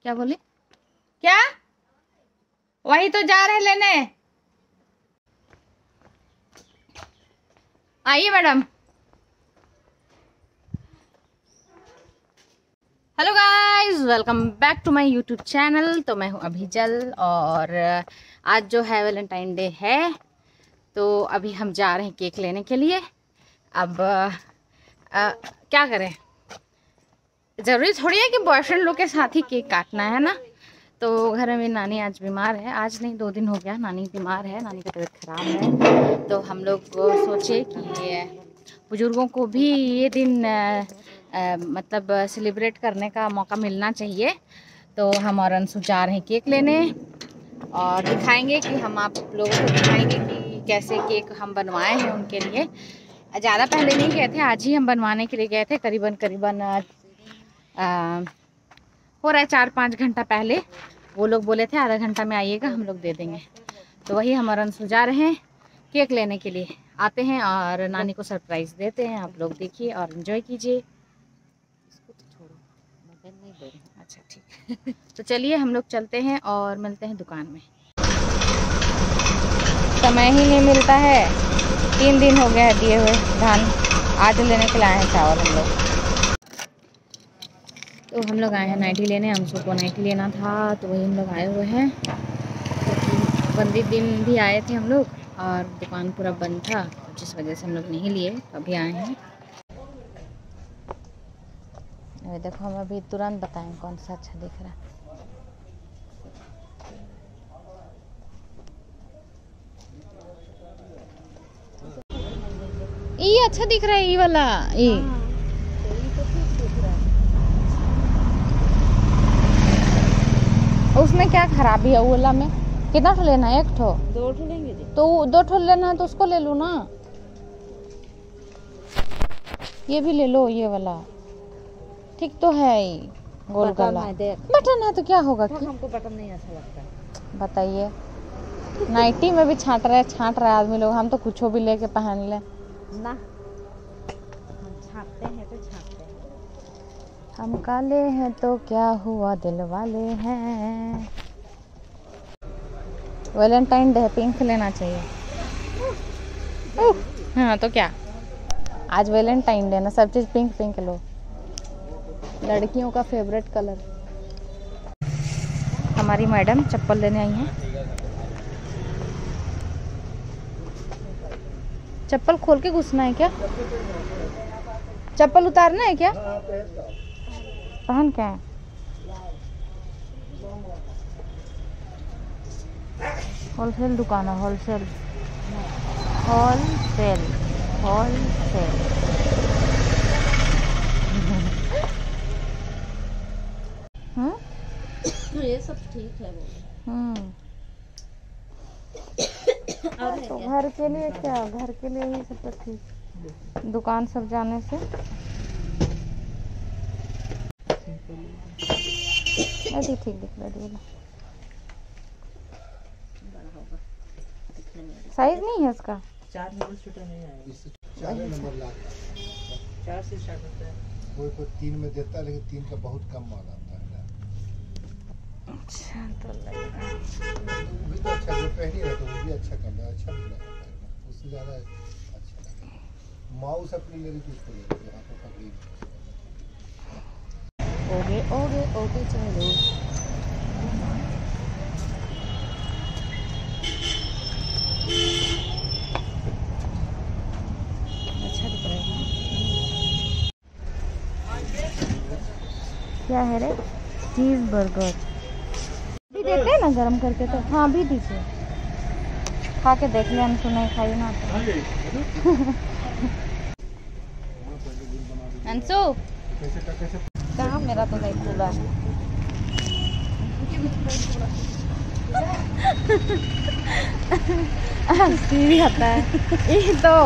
क्या बोले? क्या? वही तो जा रहे लेने। आइए madam. Hello guys, welcome back to my YouTube channel. तो मैं हूं अभिजल और आज जो है वैलेंटाइन डे है, तो अभी हम जा रहे हैं केक लेने के लिए। अब क्या करें, ज़रूरी थोड़ी है कि बॉयफ्रेंड लोग के साथ ही केक काटना है ना। तो घर में मेरी नानी आज बीमार है, आज नहीं 2 दिन हो गया नानी बीमार है, नानी का तबीयत ख़राब है। तो हम लोग सोचे कि बुज़ुर्गों को भी ये दिन मतलब सेलिब्रेट करने का मौका मिलना चाहिए। तो हम और अंशु जा रहे हैं केक लेने और दिखाएंगे कि हम आप लोगों को दिखाएंगे कि कैसे केक हम बनवाए हैं उनके लिए। ज़्यादा पहले नहीं गए थे, आज ही हम बनवाने के लिए गए थे। करीबन हो रहा है 4-5 घंटा पहले। वो लोग बोले थे आधा घंटा में आइएगा, हम लोग दे देंगे। तो वही हमारा अंशु जा रहे हैं केक लेने के लिए। आते हैं और नानी को सरप्राइज़ देते हैं। आप लोग देखिए और एंजॉय कीजिए। इसको तो छोड़ो, मोबाइल नहीं दे रहे। अच्छा ठीक है। तो चलिए हम लोग चलते हैं और मिलते हैं दुकान में। समय ही नहीं मिलता है, 3 दिन हो गया है दिए हुए धान। आज लेने के लिए आए हैं चावल हम लोग। तो हम लोग आए हैं नाइटी लेने, अंशु को नाइटी लेना था, तो वही हम लोग आए हुए हैं। क्योंकि बंदी दिन भी आए थे हम लोग और दुकान पूरा बंद था, जिस वजह से हम लोग नहीं लिए। तो अभी आए हैं। अभी देखो, हम अभी तुरंत बताएं कौन सा अच्छा दिख रहा है। ये अच्छा दिख रहा है, ये वाला। ये उसमें क्या खराबी है? वाला में कितना ठो लेना है? 1 ठो 2 ठो लेंगे जी। तो 2 ठो लेना है तो उसको ले लो ना। ये भी ले लो, ये वाला ठीक तो है। ये गोल गला बटन है तो क्या होगा? हमको बटन नहीं अच्छा लगता। बताइए, नाइटी में भी छांट रहे आदमी लोग। हम तो कुछ भी लेके पहन ले ना, हम छांटते हैं तो छांटते हैं। हम काले हैं तो क्या हुआ, दिल वाले हैं। वैलेंटाइन डे पिंक लेना चाहिए। हाँ तो क्या, आज वैलेंटाइन डे ना, सब चीज़ पिंक पिंक लो। लड़कियों का फेवरेट कलर। हमारी मैडम चप्पल लेने आई हैं। चप्पल खोल के घुसना है क्या? चप्पल उतारना है क्या? पहन क्या है? होलसेल दुकान है, होलसेल होलसेल होलसेल। ये सब ठीक है। तो घर के लिए क्या, घर के लिए ही सब तो ठीक। दुकान सब जाने से अभी ठीक दिख रहा है। साइज नहीं है इसका। 4 नंबर छोटा नहीं आएगा, 4 नंबर लाता है। 4 से स्टार्ट होता है। कोई 3 में देता है, लेकिन 3 का बहुत कम माल आता है। अच्छा तो लगेगा वो भी तो अच्छा, जो पहनी है तो वो भी अच्छा कलर, अच्छा भी लगता है, उससे ज़्यादा अच्छा लगेगा। माउस अपनी ले रही थी, उसको ले रही थी, आपको पकड़ी। ओगे ओगे ओगे चलो। अच्छा दिख रहा है। क्या है रे? चीज़ बर्गर भी देते हैं ना गरम करके। तो हाँ भी दीजिए, खा के देख लिया। अंशु नहीं खाई ना। अंशु कहाँ, मेरा तो नहीं खुला है। हंसी आता है ये तो।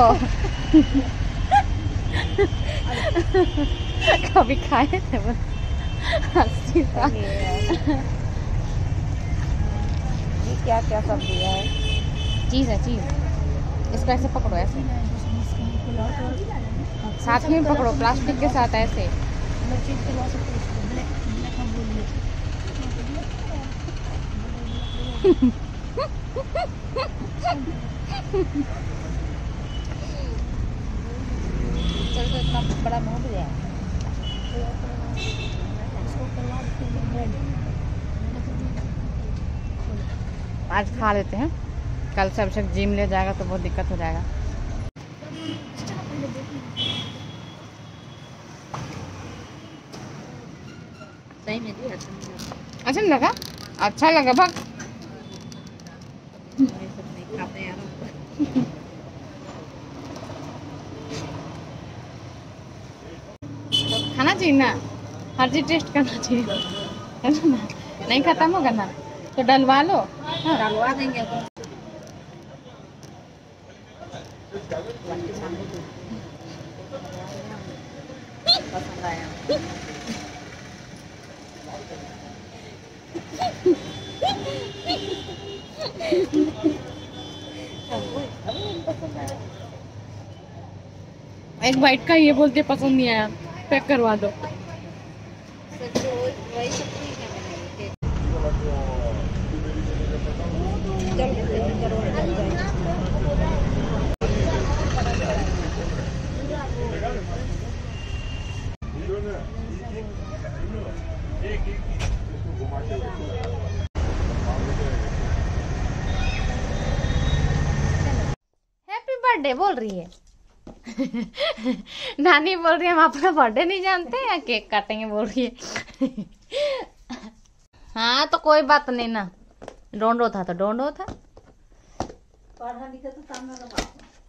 कभी खाए थे बस हंसी था। ये क्या क्या सब दिया है? चीज़ है, चीज़। इसको ऐसे पकड़ो, ऐसे साथ में पकड़ो, प्लास्टिक के साथ ऐसे। चल तो इतना बड़ा मुंह भी है। आज खा लेते हैं, कल से अभिषेक जिम ले जाएगा तो बहुत दिक्कत हो जाएगा। सही में भी अच्छा नहीं लगा। अच्छा नहीं लगा? अच्छा लगा भाग। ये सब नहीं खाते यार। तो खाना चाहिए ना, हर चीज टेस्ट करना चाहिए, है ना? नहीं खत्म होगा ना तो डलवा लो। हाँ। डालवा देंगे अपन। बाकी सामने तो पसंद आया। पसंद आया। एक बाइट का ये बोलते पसंद नहीं आया, पैक करवा दो। सब जो वही सब ठीक है मैंने के। चल करो चल जाए। हैप्पी बर्थडे बोल रही है। नानी बोल रही है हम अपना बर्थडे नहीं जानते या केक काटेंगे बोल रही है। हाँ तो कोई बात नहीं ना, डोंडो था तो डोंडो था। पढ़ा लिखा तो सामने लगा।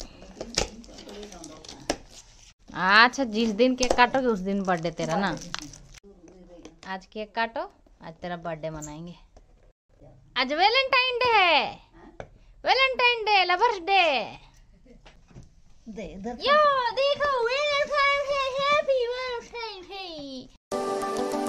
अच्छा जिस दिन केक काटोगे उस दिन बर्थडे तेरा ना। आज केक काटो, आज तेरा बर्थडे मनाएंगे। आज वैलेंटाइन डे है, वैलेंटाइन डे, लवर्स डे। दे इधर यो देखो वैलेंटाइन है, हैप्पी वैलेंटाइन है।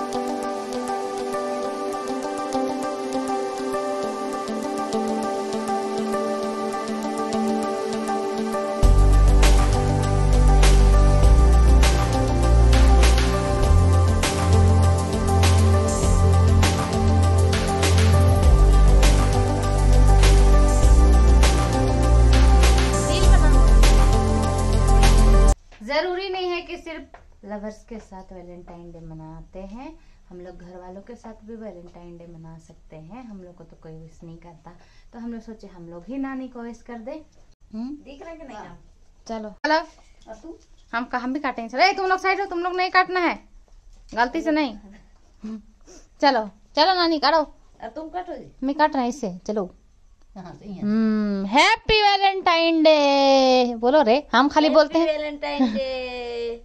जरूरी नहीं है कि सिर्फ लवर्स के साथ वैलेंटाइन डे मनाते हैं, हम लोग घर वालों के साथ भी वैलेंटाइन डे मना सकते हैं। हम लोग को तो कोई विश नहीं करता, तो हम लोग सोचे हम लोग ही नानी को विश कर दे। दिख रहा है कि नहीं आप? चलो चलो और तू? हम भी काटेंगे। चलो तुम लोग साइड हो, तुम लोग नहीं काटना है, गलती से नहीं। चलो चलो नानी काटो, और तुम काटो जी। मैं काट रहा इससे। चलो कहाँ से यहाँ? हैप्पी वैलेंटाइन डे बोलो रे, हम खाली बोलते हैं वैलेंटाइन डे।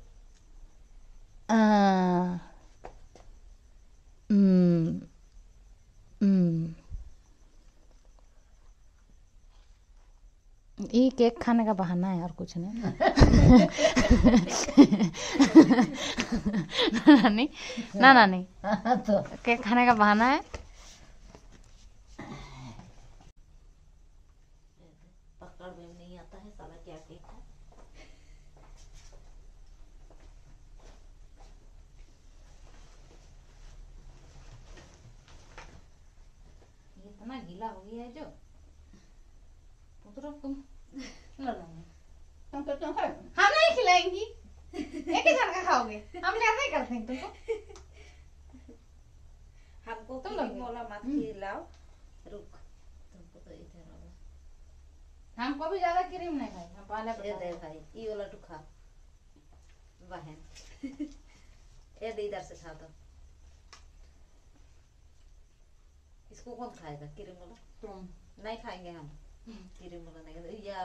ये केक खाने का बहाना है और कुछ नहीं। नानी ना नानी, तो केक खाने का बहाना है। पकड़ में नहीं आता है साला, क्या केक है। ये इतना गीला हो गया है जो तुम तुम तो है। हम नहीं खिलाएंगी, एक ही जन का खाओगे, हम क्या नहीं करते हैं तुमको। हमको तुम तुम लोग बोला मत खिलाओ। रुक, तुमको तो इधर वाला हमको भी ज्यादा क्रीम नहीं खाई, हम पहले ये बता दे रहे भाई, ये वाला तू खा बहन। ये दे इधर से खा दो। इसको कौन खाएगा क्रीम वाला? तुम नहीं खाएंगे हम क्रीम वाला, नहीं या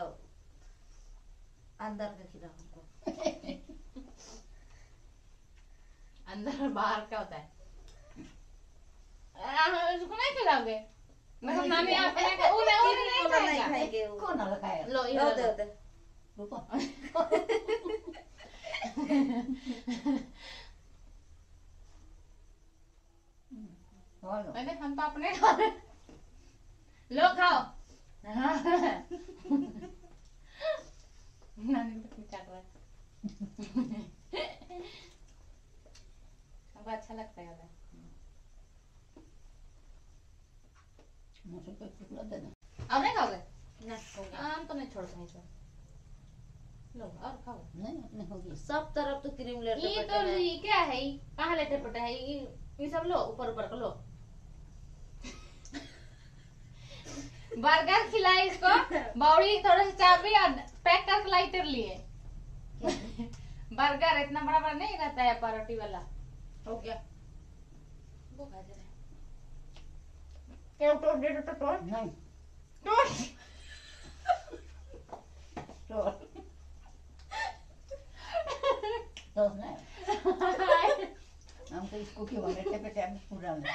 अंदर का खिलाओ हमको। अंदर और बाहर क्या होता है? इसको नहीं खिलाओगे? मतलब नानी आप नहीं खा- उन्हें नहीं खाएगा। खाएंगे वो। कौन वाला खाया? लो ये दो लो। दे दे। रुको। और लो। अरे हम तो अपने खा रहे। लो खाओ। नानी तो कुछ चाट रहा है। हमको अच्छा लगता है। मुझे कोई टुकड़ा देना। अब नहीं खाओगे? ना हो गया। आम तो नहीं छोड़ते हैं सर। लो और खाओ। नहीं अपने होगी सब तरफ तो क्रीम ये लेटर तो ये क्या है? ये कहाँ लेटे पटा है? ये सब लो, ऊपर ऊपर को लो। बर्गर खिलाई इसको, बाउली थोड़ा सा चाबी और पैक कर लाई तेरे लिए। बर्गर इतना बड़ा बड़ा नहीं रहता है पारोटी वाला। हो गया। वो खा जरा। क्या टोस्ट दे दो तो टोस्ट। नहीं टोस्ट। तो तो नहीं हम तो इसको क्यों लेटे पे टाइम पूरा नहीं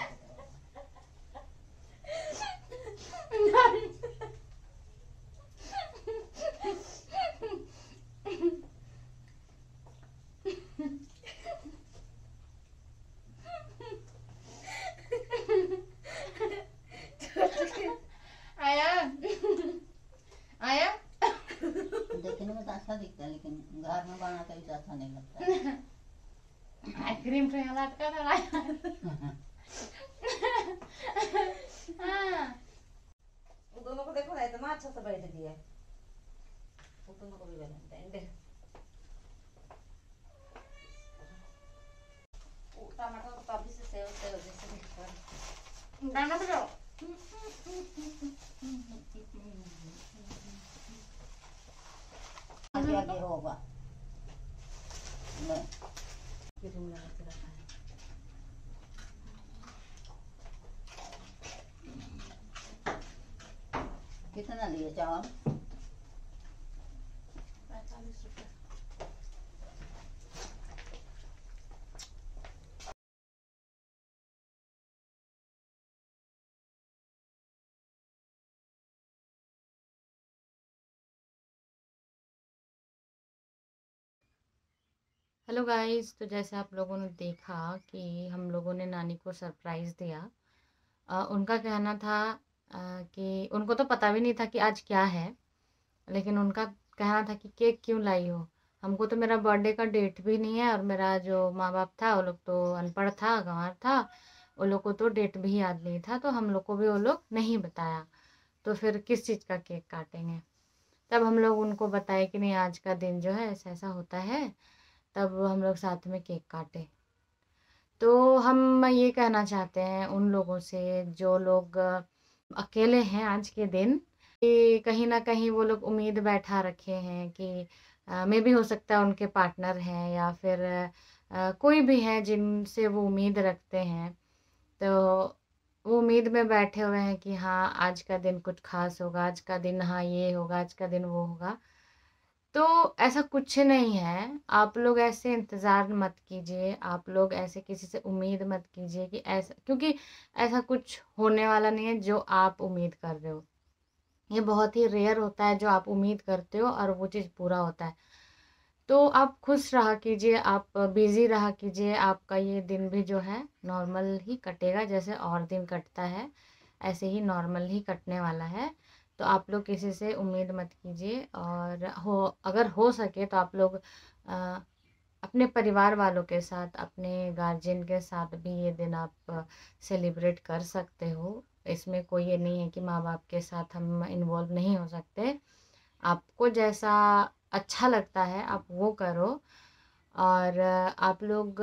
आया आया। देखने में तो अच्छा दिखता है लेकिन घर में बनाता है अच्छा नहीं लगता। आइसक्रीम से यहाँ लटका था। हाँ। दोनों को देखो ना इतना अच्छा से बैठ दिया। दोनों को भी वैलेंटाइन डे। टमाटर तो अभी से सेव जैसे दिखता है। दाना तो आगे आगे होगा। नहीं क्रीम लगा के रखा है। कितना लिए चावल? 45 रुपए। हेलो गाइस, तो जैसे आप लोगों ने देखा कि हम लोगों ने नानी को सरप्राइज़ दिया। उनका कहना था कि उनको तो पता भी नहीं था कि आज क्या है, लेकिन उनका कहना था कि केक क्यों लाई हो। हमको तो मेरा बर्थडे का डेट भी नहीं है और मेरा जो माँ बाप था वो लोग तो अनपढ़ था, गंवार था, वो लोग को तो डेट भी याद नहीं था, तो हम लोग को भी वो लोग नहीं बताया। तो फिर किस चीज़ का केक काटेंगे? तब हम लोग उनको बताए कि नहीं, आज का दिन जो है ऐसा ऐसा होता है। तब हम लोग साथ में केक काटे। तो हम ये कहना चाहते हैं उन लोगों से जो लोग अकेले हैं आज के दिन, कि कहीं ना कहीं वो लोग उम्मीद बैठा रखे हैं कि मे भी हो सकता है उनके पार्टनर हैं या फिर कोई भी है जिनसे वो उम्मीद रखते हैं। तो वो उम्मीद में बैठे हुए हैं कि हाँ आज का दिन कुछ खास होगा, आज का दिन हाँ ये होगा, आज का दिन वो होगा। तो ऐसा कुछ नहीं है। आप लोग ऐसे इंतज़ार मत कीजिए, आप लोग ऐसे किसी से उम्मीद मत कीजिए कि ऐसा, क्योंकि ऐसा कुछ होने वाला नहीं है जो आप उम्मीद कर रहे हो। ये बहुत ही रेयर होता है जो आप उम्मीद करते हो और वो चीज़ पूरा होता है। तो आप खुश रहा कीजिए, आप बिज़ी रहा कीजिए, आपका ये दिन भी जो है नॉर्मल ही कटेगा, जैसे और दिन कटता है ऐसे ही नॉर्मल ही कटने वाला है। तो आप लोग किसी से उम्मीद मत कीजिए, और अगर हो सके तो आप लोग अपने परिवार वालों के साथ, अपने गार्जियन के साथ भी ये दिन आप सेलिब्रेट कर सकते हो। इसमें कोई ये नहीं है कि माँ बाप के साथ हम इन्वॉल्व नहीं हो सकते। आपको जैसा अच्छा लगता है आप वो करो। और आप लोग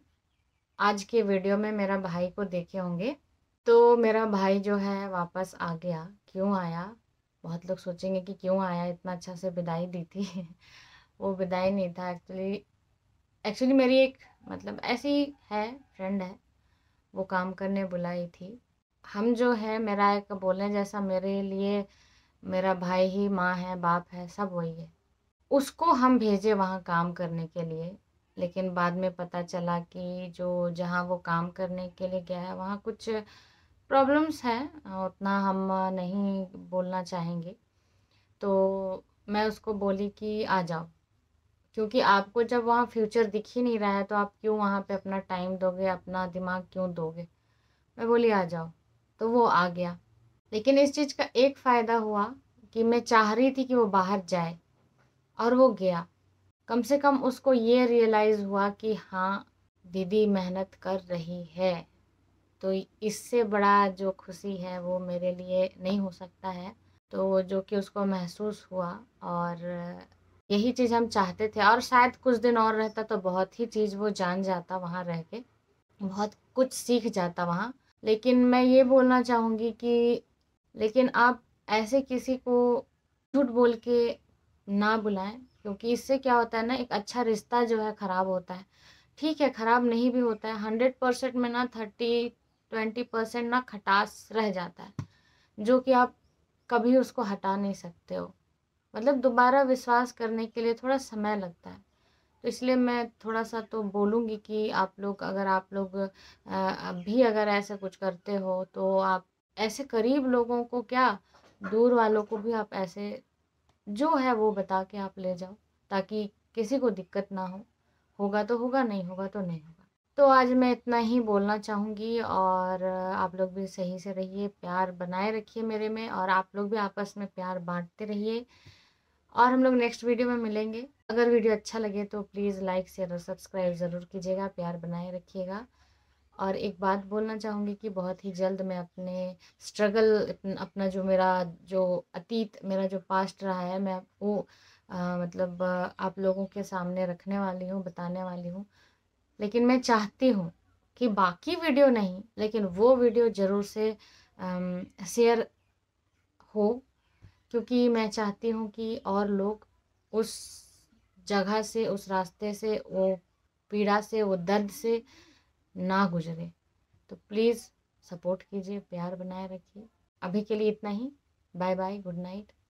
आज के वीडियो में मेरा भाई को देखे होंगे। तो मेरा भाई जो है वापस आ गया। क्यों आया? बहुत लोग सोचेंगे कि क्यों आया, इतना अच्छा से विदाई दी थी। वो विदाई नहीं था एक्चुअली। एक्चुअली मेरी एक मतलब ऐसी है फ्रेंड है, वो काम करने बुलाई थी। हम जो है, मेरा एक बोलने जैसा, मेरे लिए मेरा भाई ही माँ है, बाप है, सब वही है। उसको हम भेजे वहाँ काम करने के लिए, लेकिन बाद में पता चला कि जो जहाँ वो काम करने के लिए गया है वहाँ कुछ प्रॉब्लम्स हैं, उतना हम नहीं बोलना चाहेंगे। तो मैं उसको बोली कि आ जाओ, क्योंकि आपको जब वहाँ फ्यूचर दिख ही नहीं रहा है तो आप क्यों वहाँ पे अपना टाइम दोगे, अपना दिमाग क्यों दोगे। मैं बोली आ जाओ, तो वो आ गया। लेकिन इस चीज़ का एक फ़ायदा हुआ कि मैं चाह रही थी कि वो बाहर जाए और वो गया। कम से कम उसको ये रियलाइज़ हुआ कि हाँ दीदी मेहनत कर रही है। तो इससे बड़ा जो खुशी है वो मेरे लिए नहीं हो सकता है। तो जो कि उसको महसूस हुआ, और यही चीज़ हम चाहते थे। और शायद कुछ दिन और रहता तो बहुत ही चीज़ वो जान जाता, वहाँ रह के बहुत कुछ सीख जाता वहाँ। लेकिन मैं ये बोलना चाहूँगी कि लेकिन आप ऐसे किसी को झूठ बोल के ना बुलाएं, क्योंकि इससे क्या होता है ना, एक अच्छा रिश्ता जो है ख़राब होता है। ठीक है, ख़राब नहीं भी होता है, 100% में ना 30-20% ना खटास रह जाता है, जो कि आप कभी उसको हटा नहीं सकते हो। मतलब दोबारा विश्वास करने के लिए थोड़ा समय लगता है। तो इसलिए मैं थोड़ा-सा तो बोलूँगी कि आप लोग, अगर आप लोग अभी अगर ऐसा कुछ करते हो, तो आप ऐसे करीब लोगों को क्या, दूर वालों को भी आप ऐसे जो है वो बता के आप ले जाओ, ताकि किसी को दिक्कत ना हो। होगा तो होगा, नहीं होगा तो नहीं होगा। तो आज मैं इतना ही बोलना चाहूँगी, और आप लोग भी सही से रहिए, प्यार बनाए रखिए मेरे में, और आप लोग भी आपस में प्यार बाँटते रहिए। और हम लोग नेक्स्ट वीडियो में मिलेंगे। अगर वीडियो अच्छा लगे तो प्लीज़ लाइक, शेयर और सब्सक्राइब ज़रूर कीजिएगा, प्यार बनाए रखिएगा। और एक बात बोलना चाहूँगी कि बहुत ही जल्द मैं अपने स्ट्रगल, अपना जो मेरा जो अतीत, मेरा जो पास्ट रहा है, मैं वो मतलब आप लोगों के सामने रखने वाली हूँ, बताने वाली हूँ। लेकिन मैं चाहती हूँ कि बाकी वीडियो नहीं, लेकिन वो वीडियो ज़रूर से शेयर हो, क्योंकि मैं चाहती हूँ कि और लोग उस जगह से, उस रास्ते से, वो पीड़ा से, वो दर्द से ना गुजरे। तो प्लीज़ सपोर्ट कीजिए, प्यार बनाए रखिए। अभी के लिए इतना ही। Bye bye, good night.